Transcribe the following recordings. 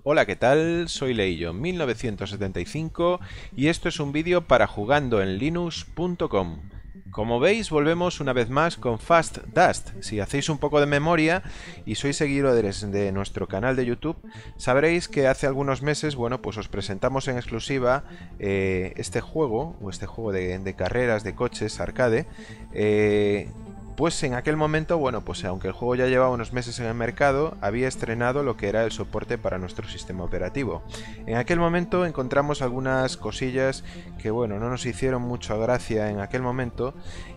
Hola, ¿qué tal? Soy Leillo1975 y esto es un vídeo para jugandoenlinux.com. Como veis, volvemos una vez más con Fast Dust. Si hacéis un poco de memoria y sois seguidores de nuestro canal de YouTube, sabréis que hace algunos meses, bueno, pues os presentamos en exclusiva este juego de carreras de coches arcade. Pues en aquel momento, bueno, pues aunque el juego ya llevaba unos meses en el mercado, había estrenado lo que era el soporte para nuestro sistema operativo. En aquel momento encontramos algunas cosillas que, bueno, no nos hicieron mucha gracia en aquel momento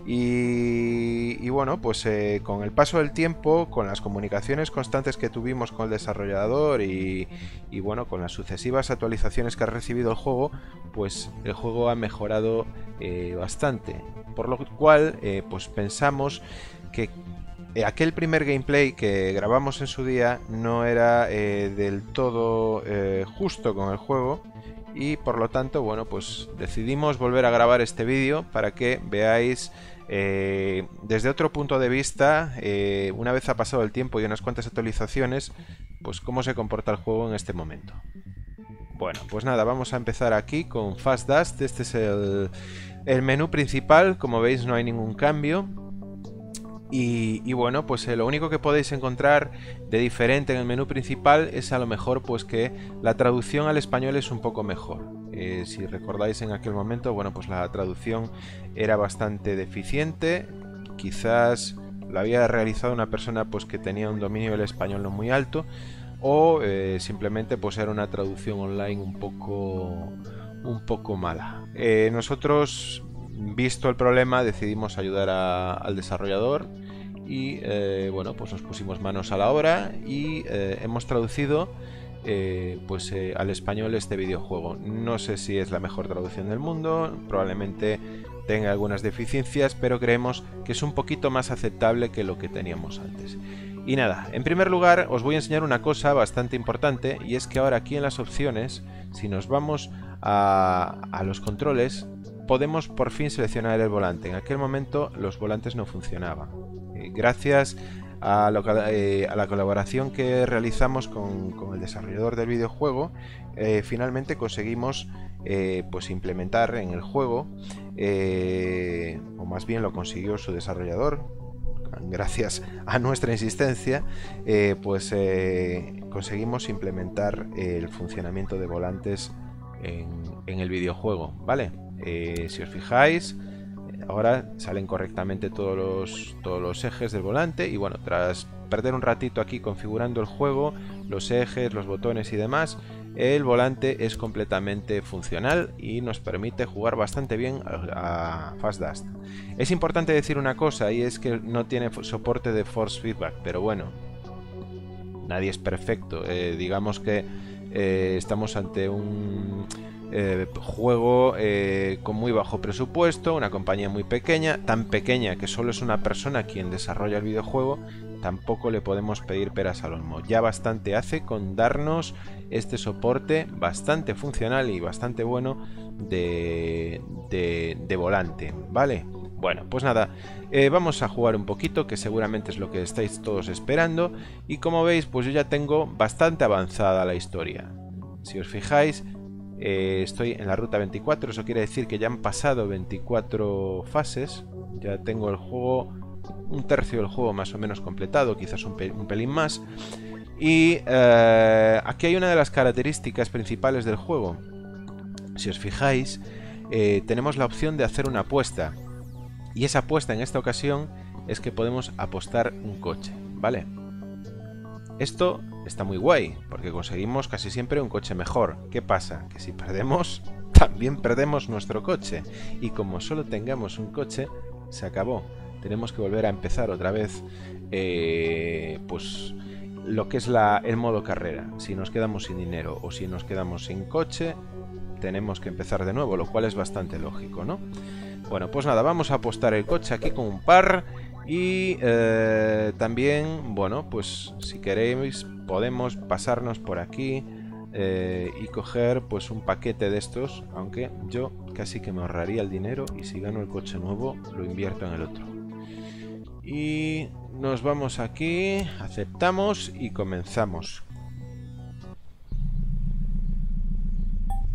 y bueno, pues con el paso del tiempo, con las comunicaciones constantes que tuvimos con el desarrollador y bueno, con las sucesivas actualizaciones que ha recibido el juego, pues el juego ha mejorado bastante. Por lo cual, pues pensamos que aquel primer gameplay que grabamos en su día no era del todo justo con el juego y por lo tanto, bueno, pues decidimos volver a grabar este vídeo para que veáis desde otro punto de vista, una vez ha pasado el tiempo y unas cuantas actualizaciones, pues cómo se comporta el juego en este momento. Bueno, pues nada, vamos a empezar aquí con Fast Dust. Este es el menú principal. Como veis, no hay ningún cambio. Y bueno, pues lo único que podéis encontrar de diferente en el menú principal es a lo mejor pues que la traducción al español es un poco mejor. Si recordáis en aquel momento, bueno, pues la traducción era bastante deficiente. Quizás la había realizado una persona pues que tenía un dominio del español no muy alto, o simplemente pues era una traducción online un poco mala. Nosotros, visto el problema, decidimos ayudar al desarrollador y bueno, pues nos pusimos manos a la obra y hemos traducido al español este videojuego. No sé si es la mejor traducción del mundo, probablemente tenga algunas deficiencias, pero creemos que es un poquito más aceptable que lo que teníamos antes. Y nada, en primer lugar os voy a enseñar una cosa bastante importante, y es que ahora aquí en las opciones, si nos vamos a los controles, podemos por fin seleccionar el volante. En aquel momento los volantes no funcionaban. Gracias a la colaboración que realizamos con el desarrollador del videojuego, finalmente conseguimos pues implementar en el juego, o más bien lo consiguió su desarrollador, gracias a nuestra insistencia, conseguimos implementar el funcionamiento de volantes en el videojuego, ¿vale? Si os fijáis, ahora salen correctamente todos los ejes del volante y bueno, tras perder un ratito aquí configurando el juego, los ejes, los botones y demás, el volante es completamente funcional y nos permite jugar bastante bien a Fast Dust. Es importante decir una cosa, y es que no tiene soporte de force feedback, pero bueno, nadie es perfecto. Digamos que estamos ante un juego con muy bajo presupuesto, una compañía muy pequeña, tan pequeña que solo es una persona quien desarrolla el videojuego. Tampoco le podemos pedir peras al olmo. Ya bastante hace con darnos este soporte bastante funcional y bastante bueno de volante, ¿vale? Bueno, pues nada, vamos a jugar un poquito, que seguramente es lo que estáis todos esperando. Y como veis, pues yo ya tengo bastante avanzada la historia. Si os fijáis, estoy en la ruta 24, eso quiere decir que ya han pasado 24 fases. Ya tengo el juego, un tercio del juego más o menos completado, quizás un pelín más. Y aquí hay una de las características principales del juego. Si os fijáis, tenemos la opción de hacer una apuesta. Y esa apuesta en esta ocasión es que podemos apostar un coche, ¿vale? Esto está muy guay, porque conseguimos casi siempre un coche mejor. ¿Qué pasa? Que si perdemos, también perdemos nuestro coche. Y como solo tengamos un coche, se acabó. Tenemos que volver a empezar otra vez, pues lo que es el modo carrera. Si nos quedamos sin dinero o si nos quedamos sin coche, tenemos que empezar de nuevo, lo cual es bastante lógico, ¿no? Bueno, pues nada, vamos a apostar el coche aquí con un par. Y también, bueno, pues si queréis podemos pasarnos por aquí y coger pues un paquete de estos, aunque yo casi que me ahorraría el dinero y si gano el coche nuevo lo invierto en el otro. Y nos vamos aquí, aceptamos y comenzamos.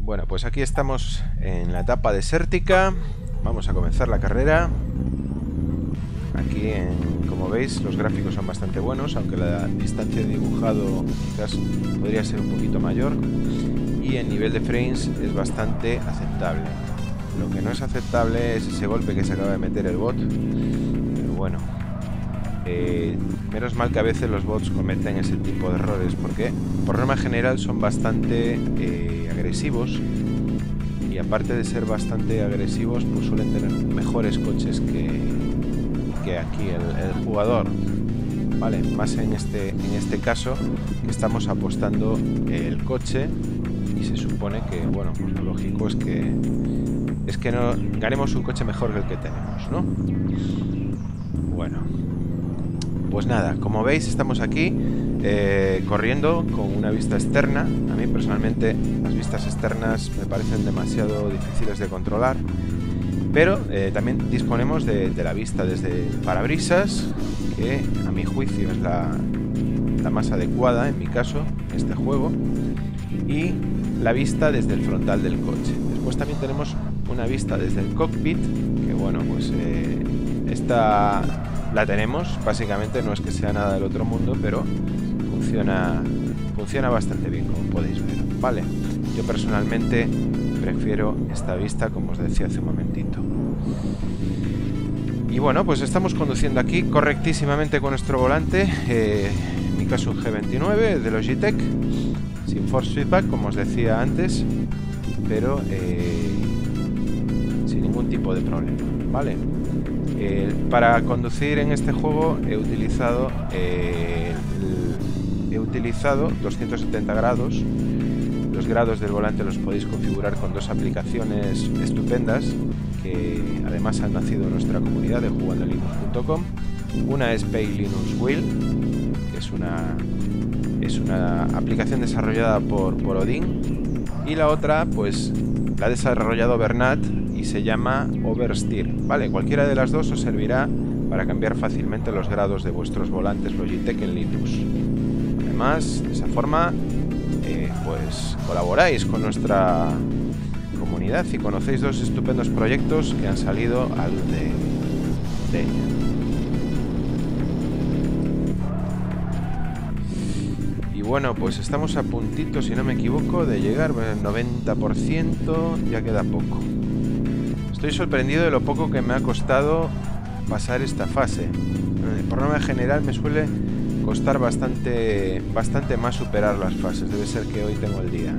Bueno, pues aquí estamos en la etapa desértica. Vamos a comenzar la carrera. Aquí, como veis, los gráficos son bastante buenos, aunque la distancia de dibujado quizás podría ser un poquito mayor. Y el nivel de frames es bastante aceptable. Lo que no es aceptable es ese golpe que se acaba de meter el bot. Pero bueno, menos mal que a veces los bots cometen ese tipo de errores, porque por norma general son bastante agresivos. Y aparte de ser bastante agresivos, pues suelen tener mejores coches que aquí el jugador, vale, más en este caso que estamos apostando el coche y se supone que, bueno, pues lo lógico es que no ganemos un coche mejor que el que tenemos, ¿no? Bueno, pues nada, como veis estamos aquí corriendo con una vista externa. A mí personalmente las vistas externas me parecen demasiado difíciles de controlar. Pero también disponemos de la vista desde el parabrisas, que a mi juicio es la más adecuada en mi caso, en este juego, y la vista desde el frontal del coche. Después también tenemos una vista desde el cockpit, que bueno, pues esta la tenemos, básicamente no es que sea nada del otro mundo, pero funciona bastante bien, como podéis ver, ¿vale? Yo personalmente prefiero esta vista, como os decía hace un momentito. Y bueno, pues estamos conduciendo aquí correctísimamente con nuestro volante, en mi caso un G29 de Logitech, sin force feedback, como os decía antes, pero sin ningún tipo de problema, ¿vale? Para conducir en este juego he utilizado 270 grados. Los grados del volante los podéis configurar con dos aplicaciones estupendas que además han nacido en nuestra comunidad de jugandolinux.com. Una es Pay Linux Wheel, que es una aplicación desarrollada por Odin, y la otra pues la ha desarrollado Bernat y se llama Oversteer. Vale, cualquiera de las dos os servirá para cambiar fácilmente los grados de vuestros volantes Logitech en Linux. Además, de esa forma pues colaboráis con nuestra comunidad y conocéis dos estupendos proyectos que han salido al de ella. Y bueno, pues estamos a puntito, si no me equivoco, de llegar al 90%, ya queda poco. Estoy sorprendido de lo poco que me ha costado pasar esta fase. Por norma general me suele costar bastante más superar las fases. Debe ser que hoy tengo el día.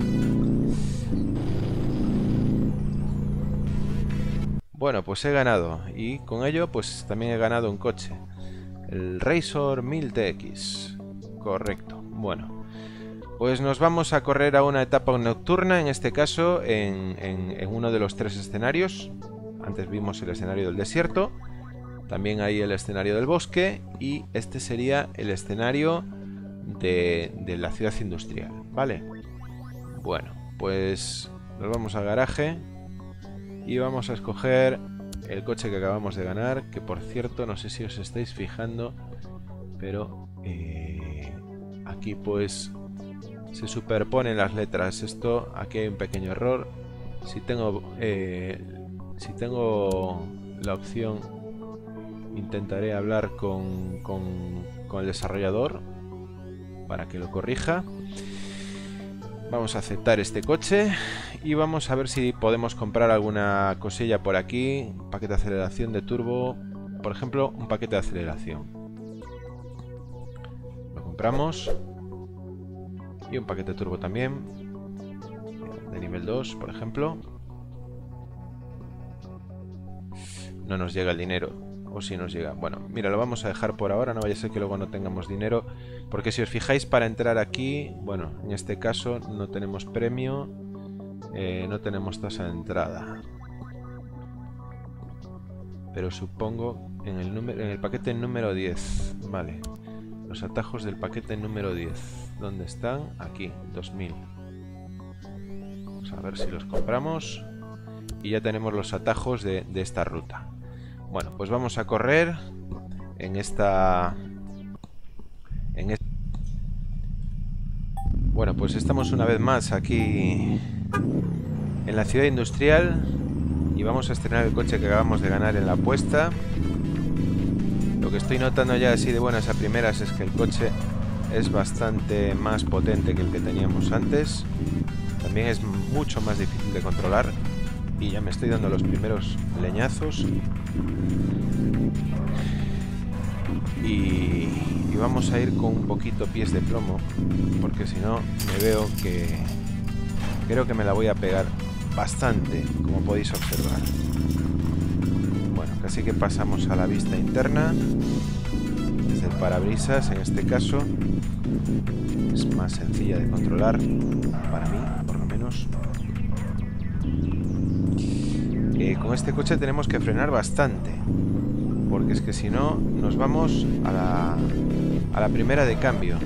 Bueno, pues he ganado. Y con ello pues también he ganado un coche. El Razor 1000TX. Correcto. Bueno, pues nos vamos a correr a una etapa nocturna. En este caso en uno de los tres escenarios. Antes vimos el escenario del desierto. También hay el escenario del bosque y este sería el escenario de la ciudad industrial, ¿vale? Bueno, pues nos vamos al garaje y vamos a escoger el coche que acabamos de ganar, que por cierto, no sé si os estáis fijando, pero aquí pues se superponen las letras. Esto, aquí hay un pequeño error. Si tengo la opción, intentaré hablar con el desarrollador para que lo corrija. Vamos a aceptar este coche y vamos a ver si podemos comprar alguna cosilla por aquí. Un paquete de aceleración de turbo, por ejemplo, un paquete de aceleración. Lo compramos. Y un paquete de turbo también, de nivel 2, por ejemplo. No nos llega el dinero. O si nos llega. Bueno, mira, lo vamos a dejar por ahora. No vaya a ser que luego no tengamos dinero. Porque si os fijáis, para entrar aquí, bueno, en este caso no tenemos premio. No tenemos tasa de entrada. Pero supongo en el paquete número 10. Vale. Los atajos del paquete número 10. ¿Dónde están? Aquí, 2000. Vamos a ver si los compramos. Y ya tenemos los atajos de esta ruta. Bueno, pues vamos a correr en esta... Bueno, pues estamos una vez más aquí en la ciudad industrial y vamos a estrenar el coche que acabamos de ganar en la apuesta. Lo que estoy notando ya así de buenas a primeras es que el coche es bastante más potente que el que teníamos antes. También es mucho más difícil de controlar y ya me estoy dando los primeros leñazos. Y vamos a ir con un poquito pies de plomo, porque si no me veo que creo que me la voy a pegar bastante, como podéis observar. Bueno, casi que pasamos a la vista interna desde el parabrisas. En este caso es más sencilla de controlar para mí, por lo menos. Con este coche tenemos que frenar bastante, porque es que si no nos vamos a la primera de cambio.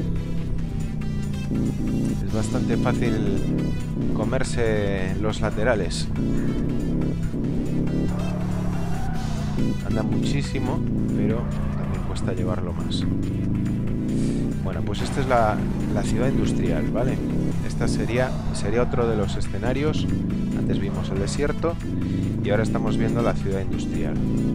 Es bastante fácil comerse los laterales. Anda muchísimo, pero también cuesta llevarlo más. Bueno, pues esta es la ciudad industrial, ¿vale? Esta sería otro de los escenarios. Antes vimos el desierto y ahora estamos viendo la ciudad industrial.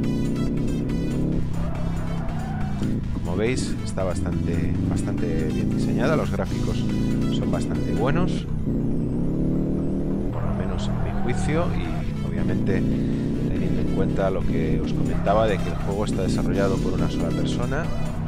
Como veis, está bastante bien diseñada. Los gráficos son bastante buenos, por lo menos en mi juicio, y obviamente teniendo en cuenta lo que os comentaba de que el juego está desarrollado por una sola persona.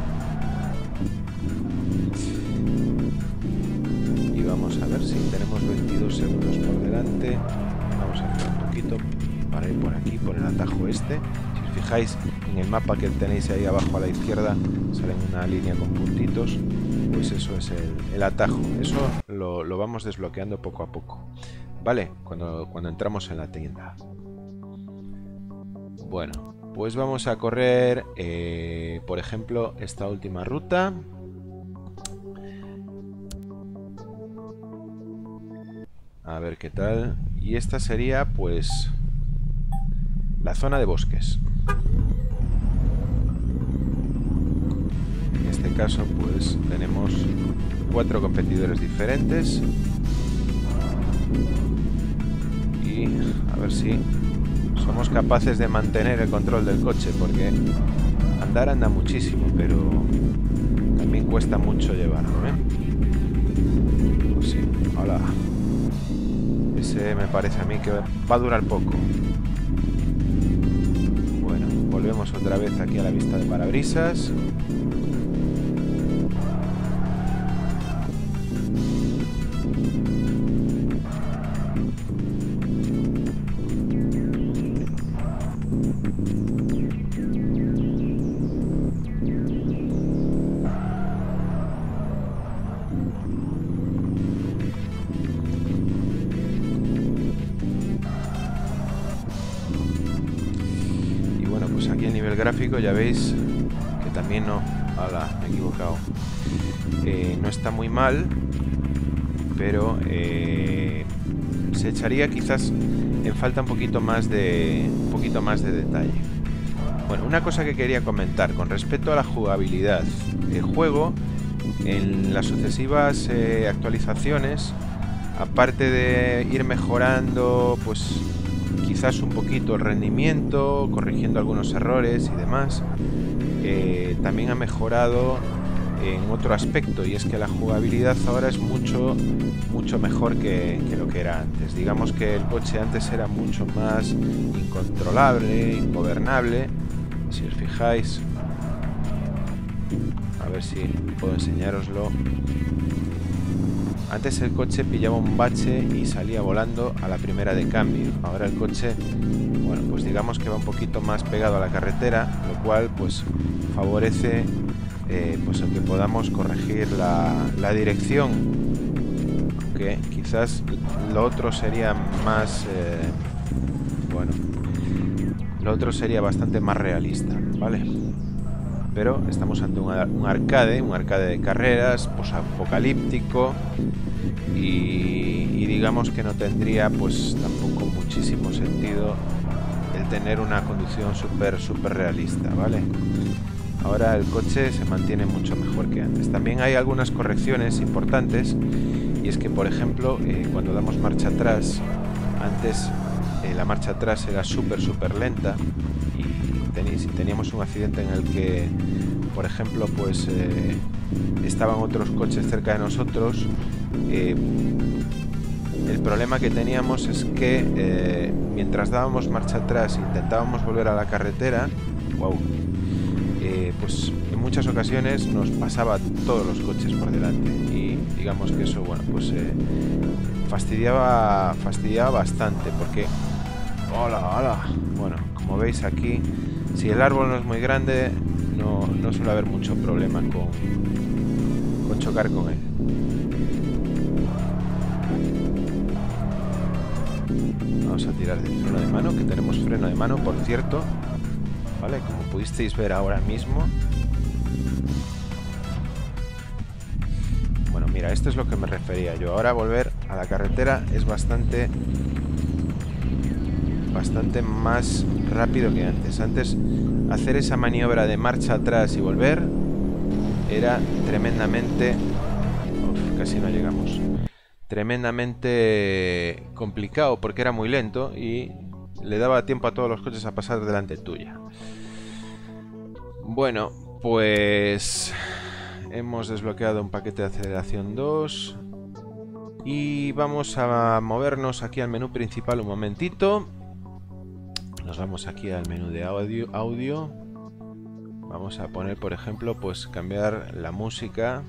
Y vamos a ver si tenemos 22 segundos por delante. Vamos a hacer un poquito para ir por aquí, por el atajo este. Si os fijáis en el mapa que tenéis ahí abajo a la izquierda, sale una línea con puntitos. Pues eso es el atajo. Eso lo vamos desbloqueando poco a poco, ¿vale? Cuando entramos en la tienda. Bueno, pues vamos a correr, por ejemplo, esta última ruta. A ver qué tal. Y esta sería, pues, la zona de bosques. En este caso, pues, tenemos 4 competidores diferentes. Y a ver si somos capaces de mantener el control del coche, porque anda muchísimo, pero también cuesta mucho llevarlo, ¿eh? Pues sí, hola. Ese me parece a mí que va a durar poco. Bueno, volvemos otra vez aquí a la vista de parabrisas. Aquí el nivel gráfico ya veis que también no... ¡Hala! Me he equivocado. No está muy mal, pero se echaría quizás en falta un poquito más de detalle. Bueno, una cosa que quería comentar con respecto a la jugabilidad. El juego, en las sucesivas actualizaciones, aparte de ir mejorando, pues quizás un poquito el rendimiento, corrigiendo algunos errores y demás, también ha mejorado en otro aspecto, y es que la jugabilidad ahora es mucho mejor que lo que era antes. Digamos que el coche antes era mucho más incontrolable, ingobernable. Si os fijáis, a ver si puedo enseñároslo. Antes el coche pillaba un bache y salía volando a la primera de cambio. Ahora el coche, bueno, pues digamos que va un poquito más pegado a la carretera, lo cual pues favorece pues el que podamos corregir la dirección, aunque quizás lo otro sería más bueno, lo otro sería bastante más realista, ¿vale? Pero estamos ante un arcade de carreras, posapocalíptico, y digamos que no tendría pues tampoco muchísimo sentido el tener una conducción súper realista, ¿vale? Ahora el coche se mantiene mucho mejor que antes. También hay algunas correcciones importantes, y es que, por ejemplo, cuando damos marcha atrás, Antes la marcha atrás era súper lenta y si teníamos un accidente en el que, por ejemplo, pues estaban otros coches cerca de nosotros, el problema que teníamos es que mientras dábamos marcha atrás e intentábamos volver a la carretera, pues en muchas ocasiones nos pasaba todos los coches por delante y digamos que eso, bueno, pues fastidiaba bastante porque hola. Bueno, como veis aquí, si el árbol no es muy grande, no suele haber mucho problema con chocar con él. Vamos a tirar del freno de mano, que tenemos freno de mano, por cierto, ¿vale? Como pudisteis ver ahora mismo. Bueno, mira, esto es lo que me refería yo. Ahora volver a la carretera es bastante más rápido que antes. Antes hacer esa maniobra de marcha atrás y volver era tremendamente... casi no llegamos. Tremendamente complicado porque era muy lento y le daba tiempo a todos los coches a pasar delante tuya. Bueno, pues hemos desbloqueado un paquete de aceleración 2 y vamos a movernos aquí al menú principal un momentito. Nos vamos aquí al menú de audio. Vamos a poner, por ejemplo, pues cambiar la música.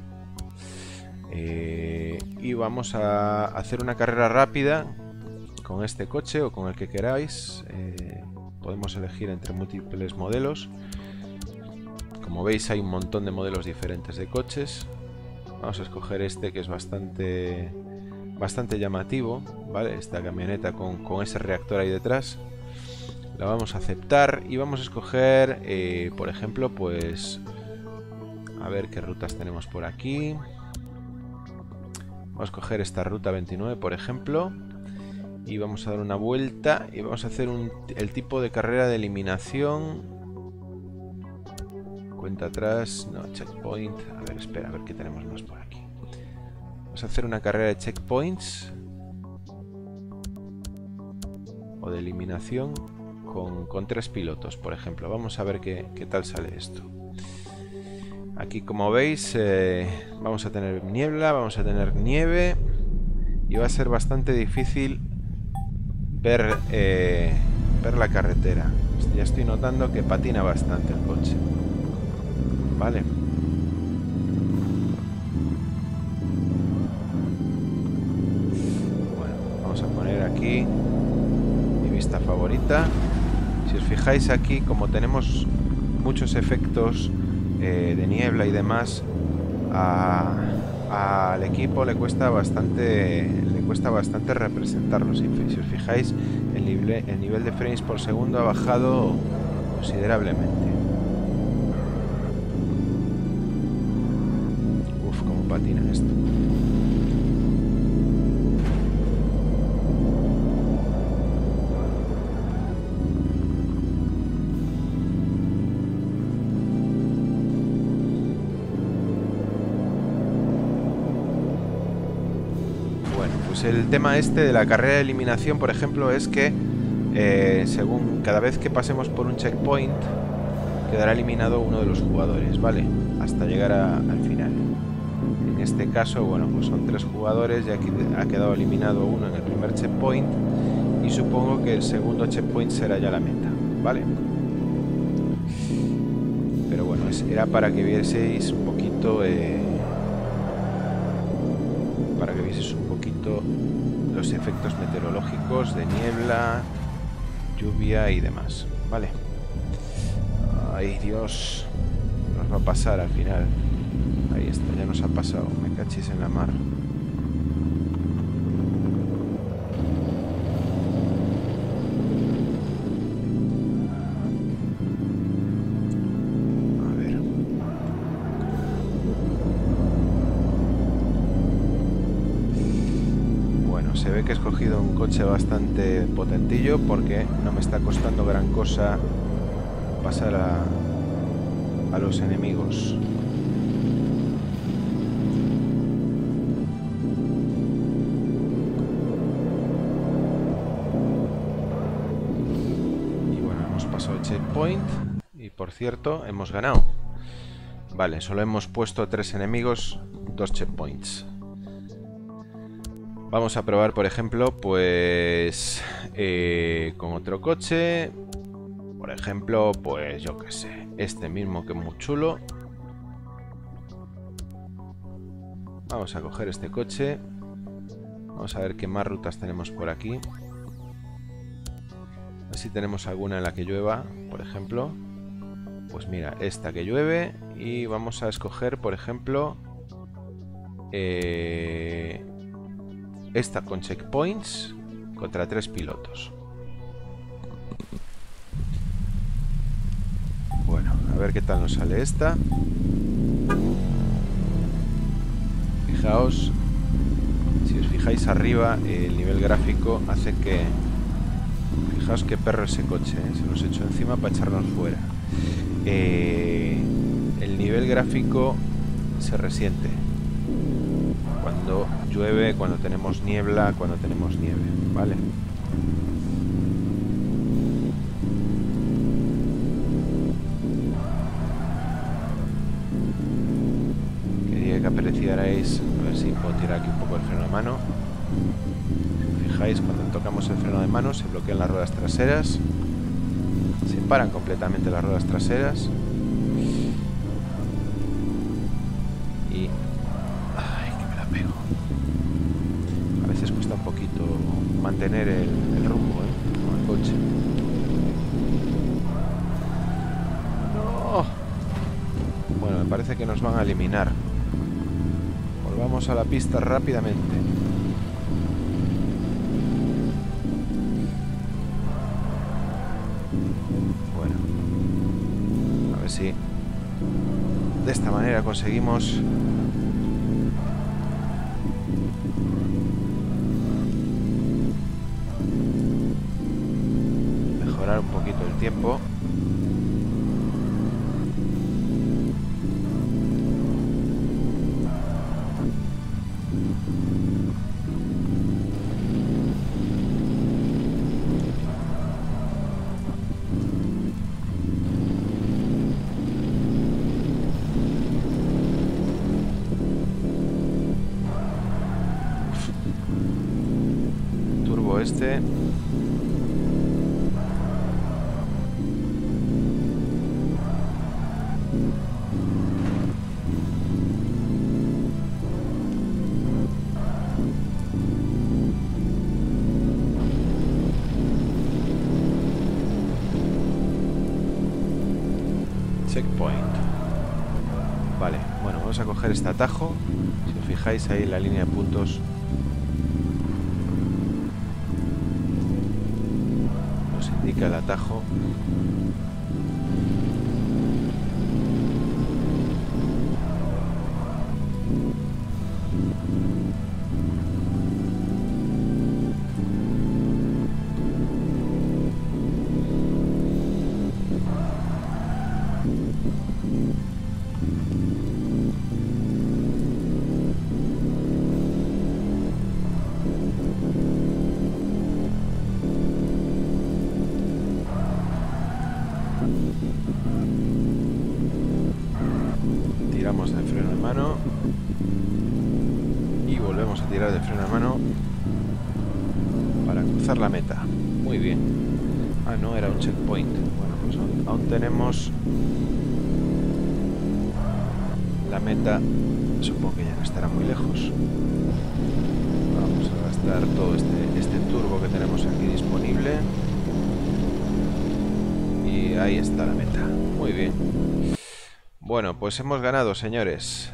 Y vamos a hacer una carrera rápida con este coche o con el que queráis. Podemos elegir entre múltiples modelos. Como veis, hay un montón de modelos diferentes de coches. Vamos a escoger este, que es bastante llamativo, ¿vale? Esta camioneta con ese reactor ahí detrás. La vamos a aceptar y vamos a escoger, por ejemplo, pues a ver qué rutas tenemos por aquí. Vamos a coger esta ruta 29, por ejemplo, y vamos a dar una vuelta y vamos a hacer el tipo de carrera de eliminación. Cuenta atrás, no, checkpoint. A ver, espera, a ver qué tenemos más por aquí. Vamos a hacer una carrera de checkpoints o de eliminación con 3 pilotos, por ejemplo. Vamos a ver qué tal sale esto. Aquí, como veis, vamos a tener niebla, vamos a tener nieve y va a ser bastante difícil ver la carretera. Ya estoy notando que patina bastante el coche. Vale. Bueno, vamos a poner aquí mi vista favorita. Si os fijáis aquí, como tenemos muchos efectos de niebla y demás, al equipo le cuesta bastante representarlos. Si os fijáis, el nivel de frames por segundo ha bajado considerablemente. Uf, cómo patina esto. El tema este de la carrera de eliminación, por ejemplo, es que según cada vez que pasemos por un checkpoint quedará eliminado uno de los jugadores, ¿vale? Hasta llegar al final. En este caso, bueno, pues son 3 jugadores y aquí ha quedado eliminado uno en el primer checkpoint y supongo que el segundo checkpoint será ya la meta, ¿vale? Pero bueno, era para que vieseis un poquito los efectos meteorológicos de niebla, lluvia y demás, ¿vale? Ay, Dios, nos va a pasar al final. Ahí está, ya nos ha pasado, me cachis en la mar. Se ve que he escogido un coche bastante potentillo porque no me está costando gran cosa pasar a los enemigos. checkpoint. Y por cierto, hemos ganado. Vale, solo hemos puesto 3 enemigos, 2 checkpoints. Vamos a probar, por ejemplo, pues con otro coche. Por ejemplo, pues yo qué sé, este mismo que es muy chulo. Vamos a coger este coche. Vamos a ver qué más rutas tenemos por aquí. A ver si tenemos alguna en la que llueva, por ejemplo. Pues mira, esta que llueve. Y vamos a escoger, por ejemplo, esta con checkpoints contra 3 pilotos. Bueno, a ver qué tal nos sale esta. Fijaos, si os fijáis arriba, el nivel gráfico hace que... Fijaos qué perro ese coche, ¿eh? Se nos echó encima para echarnos fuera. El nivel gráfico se resiente cuando llueve, cuando tenemos niebla, cuando tenemos nieve, ¿vale? Quería que apreciarais, a ver si puedo tirar aquí un poco el freno de mano. Si os fijáis, cuando tocamos el freno de mano se bloquean las ruedas traseras, se paran completamente las ruedas traseras. Y... ¡ay, que me la pego! A veces cuesta un poquito mantener el rumbo, con el coche. ¡No! Bueno, me parece que nos van a eliminar. Volvamos a la pista rápidamente. Bueno, a ver si de esta manera conseguimos mejorar un poquito el tiempo. Este checkpoint. Vale, bueno, vamos a coger este atajo. Si os fijáis ahí en la línea de puntos indica el atajo. Tiramos del freno de mano y volvemos a tirar del freno de mano para cruzar la meta. Muy bien. Ah, no, era un checkpoint. Bueno, pues aún tenemos la meta. Supongo que ya no estará muy lejos. Vamos a gastar todo este turbo que tenemos aquí disponible. Y ahí está la meta. Muy bien. Bueno, pues hemos ganado, señores.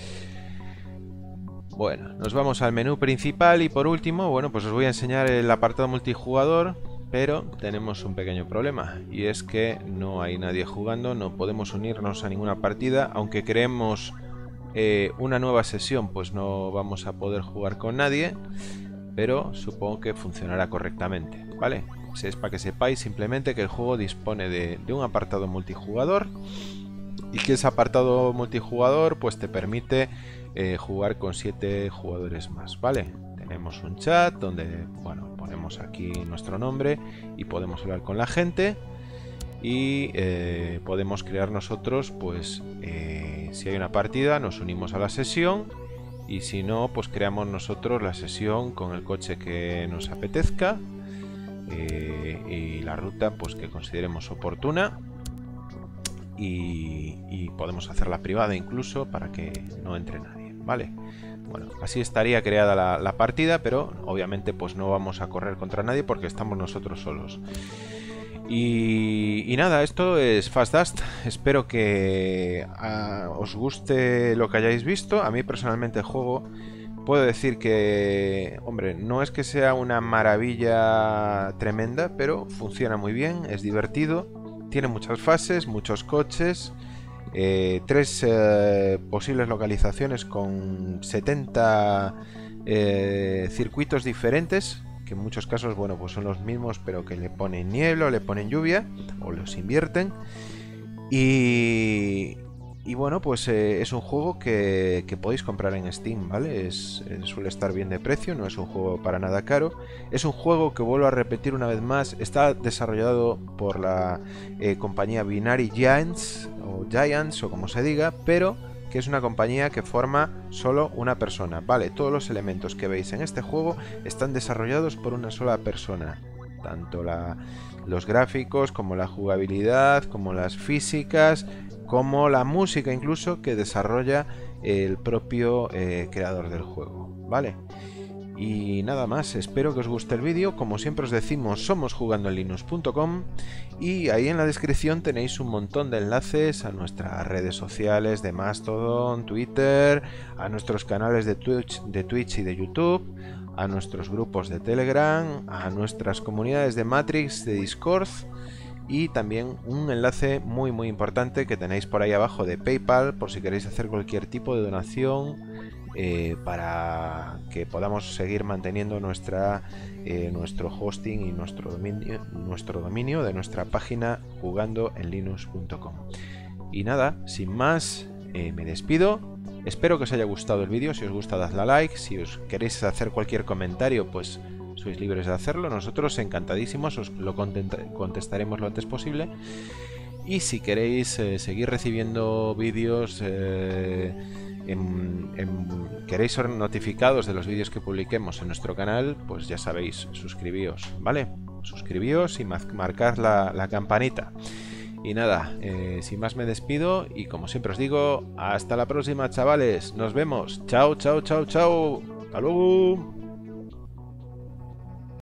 Bueno, nos vamos al menú principal y por último, bueno, pues os voy a enseñar el apartado multijugador, pero tenemos un pequeño problema y es que no hay nadie jugando, no podemos unirnos a ninguna partida, aunque creemos una nueva sesión, pues no vamos a poder jugar con nadie, pero supongo que funcionará correctamente, ¿vale? Es para que sepáis simplemente que el juego dispone de un apartado multijugador. Y que ese apartado multijugador pues te permite jugar con 7 jugadores más, ¿vale? Tenemos un chat donde, bueno, ponemos aquí nuestro nombre y podemos hablar con la gente. y podemos crear nosotros, pues si hay una partida nos unimos a la sesión, y si no, pues creamos nosotros la sesión con el coche que nos apetezca y la ruta pues que consideremos oportuna, y podemos hacerla privada incluso para que no entre nadie, ¿vale? Bueno, así estaría creada la partida, pero obviamente pues no vamos a correr contra nadie porque estamos nosotros solos. Y nada, esto es Fast Dust. Espero que os guste lo que hayáis visto. A mí personalmente el juego, puedo decir que, hombre, no es que sea una maravilla tremenda, pero funciona muy bien, es divertido, tiene muchas fases, muchos coches, 3 posibles localizaciones con 70 circuitos diferentes, que en muchos casos, bueno, pues son los mismos, pero que le ponen niebla o le ponen lluvia o los invierten. Y bueno, pues es un juego que podéis comprar en Steam, ¿vale? Suele estar bien de precio, no es un juego para nada caro. Es un juego que, vuelvo a repetir una vez más, está desarrollado por la compañía Binary Giants o como se diga, pero que es una compañía que forma solo una persona, ¿vale? Todos los elementos que veis en este juego están desarrollados por una sola persona, tanto los gráficos como la jugabilidad, como las físicas, como la música incluso, que desarrolla el propio creador del juego, ¿vale? Y nada más, espero que os guste el vídeo. Como siempre os decimos, somos jugandoenlinux.com, y ahí en la descripción tenéis un montón de enlaces a nuestras redes sociales de Mastodon, Twitter, a nuestros canales de Twitch y de YouTube, a nuestros grupos de Telegram, a nuestras comunidades de Matrix, de Discord, y también un enlace muy importante que tenéis por ahí abajo de PayPal, por si queréis hacer cualquier tipo de donación para que podamos seguir manteniendo nuestro hosting y nuestro dominio de nuestra página jugandoenlinux.com. Y nada, sin más, me despido. Espero que os haya gustado el vídeo. Si os gusta, dadle a like. Si os queréis hacer cualquier comentario, pues sois libres de hacerlo. Nosotros encantadísimos, os lo contestaremos lo antes posible. Y si queréis seguir recibiendo vídeos, queréis ser notificados de los vídeos que publiquemos en nuestro canal, pues ya sabéis, suscribíos, ¿vale? Suscribíos y marcad la campanita. Y nada, sin más me despido, y como siempre os digo, hasta la próxima, chavales. Nos vemos. Chao, chao, chao, chao. Hasta luego.